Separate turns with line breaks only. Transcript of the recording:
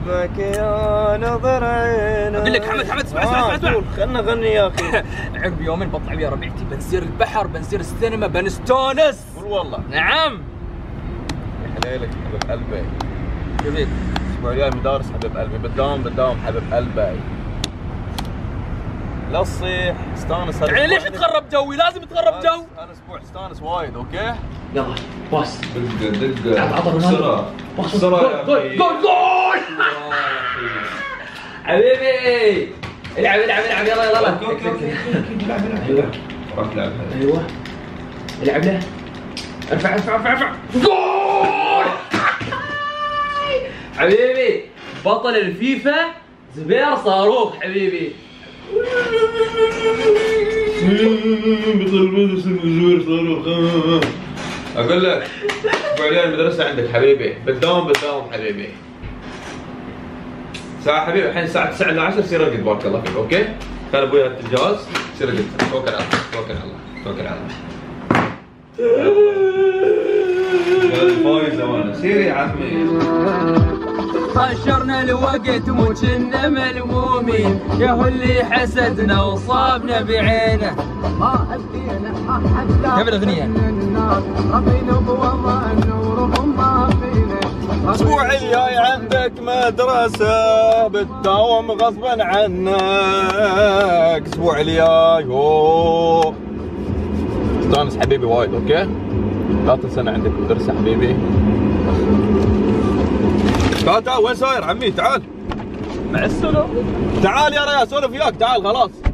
احبك يا نظر عينك.
اقول لك حمد اسمع
خلنا نغني يا اخي.
عقب يومين بطلع ويا ربيعتي، بنزير البحر، بنزير السينما، بنستانس.
قول والله.
نعم.
يا حليلك حبيب قلبي.
كيفك؟
الاسبوع الجاي مدارس حبيب قلبي، بالدوام حبيب قلبي. لا تصيح، استانس.
يعني ليش تخرب جوي؟ لازم تخرب جو.
انا اسبوع استانس وايد. اوكي
يلا باص.
دق بسرعه بسرعه.
جول حبيبي. العب يلا.
اوكي العب. روح العب.
ايوه العب له. ارفع جول حبيبي. بطل الفيفا زبير صاروخ حبيبي.
بطل المدرسة زبير صاروخ. اقول لك الاسبوع الجاي المدرسة عندك حبيبي، بالدوام حبيبي. ساعة حبيبي الحين الساعة 9 ل 10 سير ارقد بارك الله فيك. اوكي؟ خل ابوي يرتب الجواز، سير ارقد. توكل على الله. فايزة وانا سير يا عمي.
خشرنا الوقت مو كنا ملمومين، يا هو اللي حسدنا وصابنا بعينه. كمل الاغنية.
الاسبوع الجاي عندك مدرسة، بالدوام غصبا عنك. الاسبوع الجاي اوه استانس حبيبي وايد. اوكي لا تنسى عندك مدرسة حبيبي. تعال وين صاير عمي؟ تعال.
مع السلامة.
تعال يا ريال اسولف وياك. تعال خلاص.